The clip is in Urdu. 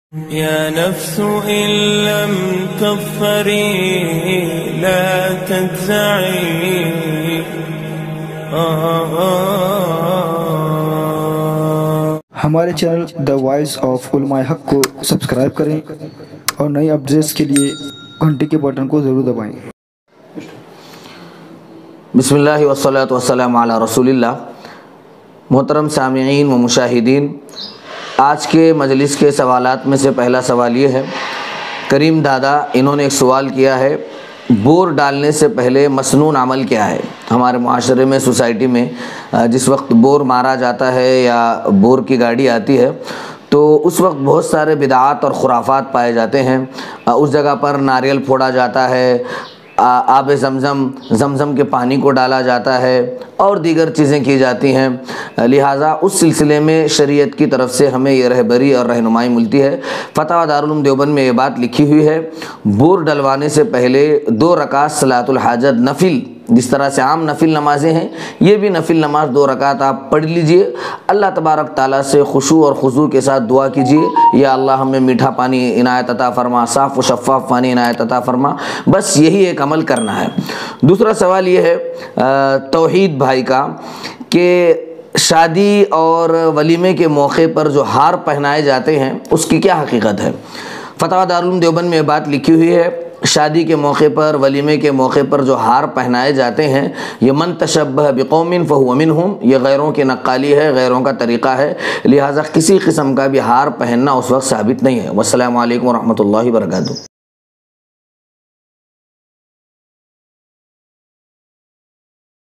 يا نفس إن لم تظفري لا تجزعي ہمارے چینل دا وائس آف علماء حق کو سبسکرائب کریں اور نئی اپڈیٹس کے لیے گھنٹی کے بٹن کو ضرور دبائیں۔ بسم اللہ والصلاة والسلام علی رسول اللہ۔ محترم سامعین و مشاہدین، آج کے مجلس کے سوالات میں سے پہلا سوال یہ ہے، کریم دادا انہوں نے ایک سوال کیا ہے، بور ڈالنے سے پہلے مسنون عمل کیا ہے؟ ہمارے معاشرے میں، سوسائٹی میں جس وقت بور مارا جاتا ہے یا بور کی گاڑی آتی ہے تو اس وقت بہت سارے بدعات اور خرافات پائے جاتے ہیں۔ اس جگہ پر ناریل پھوڑا جاتا ہے، آب زمزم کے پانی کو ڈالا جاتا ہے اور دیگر چیزیں کی جاتی ہیں، لہٰذا اس سلسلے میں شریعت کی طرف سے ہمیں یہ رہبری اور رہنمائی ملتی ہے۔ فتاوی دارالعلوم دیوبند میں یہ بات لکھی ہوئی ہے، بور ڈلوانے سے پہلے 2 رکعت صلاۃ الحاجت نفل، جس طرح سے عام نفل نمازیں ہیں، یہ بھی نفل نماز 2 رکعت آپ پڑھ لیجئے، اللہ تبارک تعالیٰ سے خشوع اور خضوع کے ساتھ دعا کیجئے، یا اللہ ہمیں میٹھا پانی عنایت عطا فرما، صاف و شفاف پانی عنایت عطا فرما، بس یہی ایک عمل کرنا ہے۔ دوسرا سوال یہ ہے توحید بھائی کا کہ شادی اور ولیمے کے موقع پر جو ہار پہنائے جاتے ہیں اس کی کیا حقیقت ہے؟ فتاوی دارالعلوم دیوبند میں یہ بات لکھی ہوئی ہے، شادی کے موقع پر، ولیمے کے موقع پر جو ہار پہنائے جاتے ہیں، یہ من تشبہ بقوم فہو منہم، یہ غیروں کی نقالی ہے، غیروں کا طریقہ ہے، لہٰذا کسی قسم کا بھی ہار پہننا اس وقت ثابت نہیں ہے۔ والسلام علیکم ورحمۃ اللہ وبرکاتہ۔